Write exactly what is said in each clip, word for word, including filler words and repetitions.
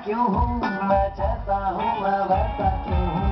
क्यों हूँ, मैं जैसा हूँ मैं वैसा क्यों हूँ।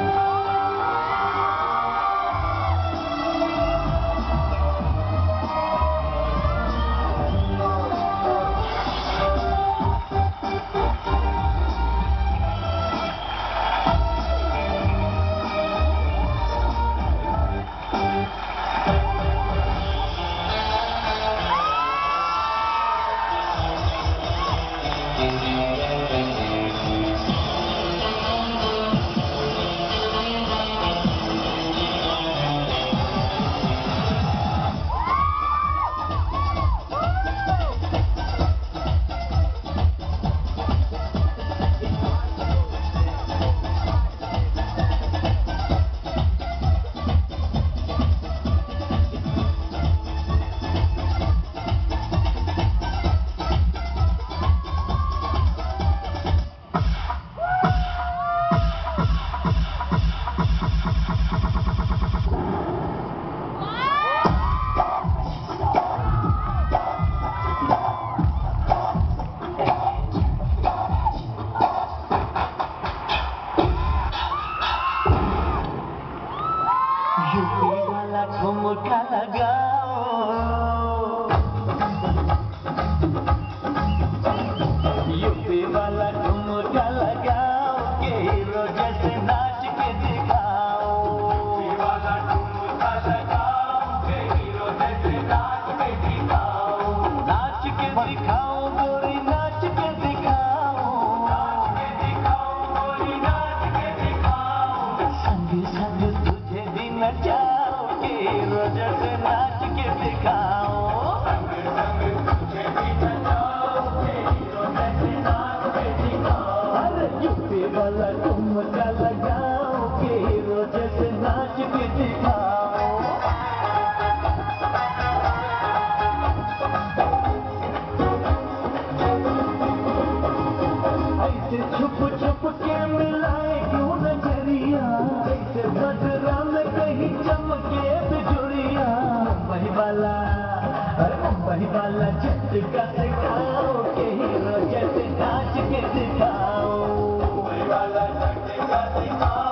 यूपी वाला ठुमका लगाओ, यूपी वाला ठुमका लगाओ, के हीरो जैसे नाच के दिखाओ। यूपी वाला ठुमका लगाओ, के हीरो जैसे नाच के दिखाओ। नाच के दिखाओ गोरी, नाच के दिखाओ, नाच के दिखाओ गोरी, नाच के दिखाओ। संग संग तुझे भी नचाओ, के हीरो जैसे नाच के दिखाओ। संग संग तुझे भी नचाओ, के हीरो जैसे नाच के दिखाओ। अरे यूपी वाला ठुमका लगाओ, के हीरो जैसे नाच के दिखाओ। ऐसे छुप छुप के मिलाए क्यों नजरिया, ऐसे बदरा में कहीं चमके बिजुरिया। मुंबई वाला, अरे मुंबई वाला झटका सिखाओ, के हीरो जैसे नाच के दिखाओ। मुंबई वाला झटका सिखाओ।